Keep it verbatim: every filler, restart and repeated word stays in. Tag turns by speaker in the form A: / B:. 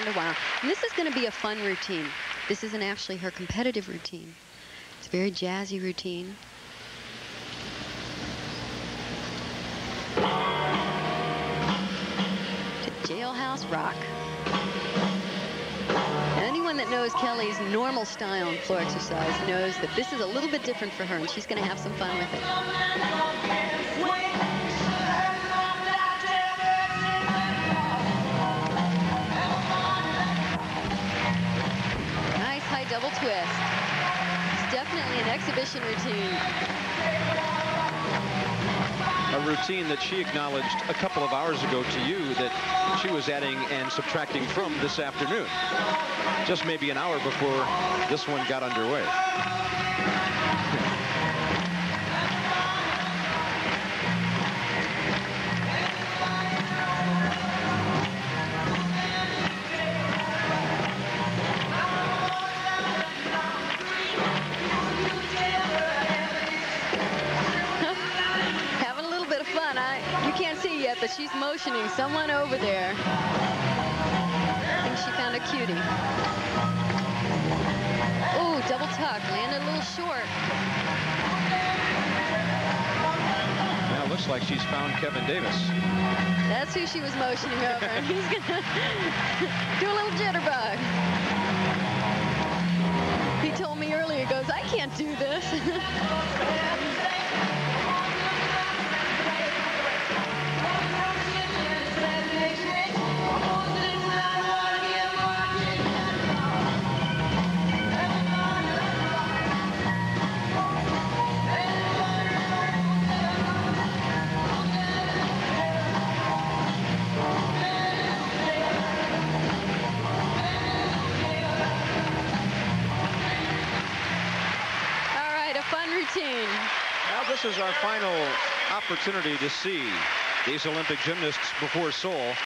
A: a while. And this is going to be a fun routine. This isn't actually her competitive routine. It's a very jazzy routine. To Jailhouse Rock. Anyone that knows Kelly's normal style in floor exercise knows that this is a little bit different for her, and she's going to have some fun with it. Nice high double twist. It's definitely an exhibition routine.
B: A routine that she acknowledged a couple of hours ago to you that she was adding and subtracting from this afternoon. Just maybe an hour before this one got underway.
A: But she's motioning someone over there. I think she found a cutie. Ooh, double tuck, landed a little short.
B: Now it looks like she's found Kevin Davis.
A: That's who she was motioning over, and he's gonna do a little jitterbug. He told me earlier, he goes, I can't do this.
B: Now this is our final opportunity to see these Olympic gymnasts before Seoul.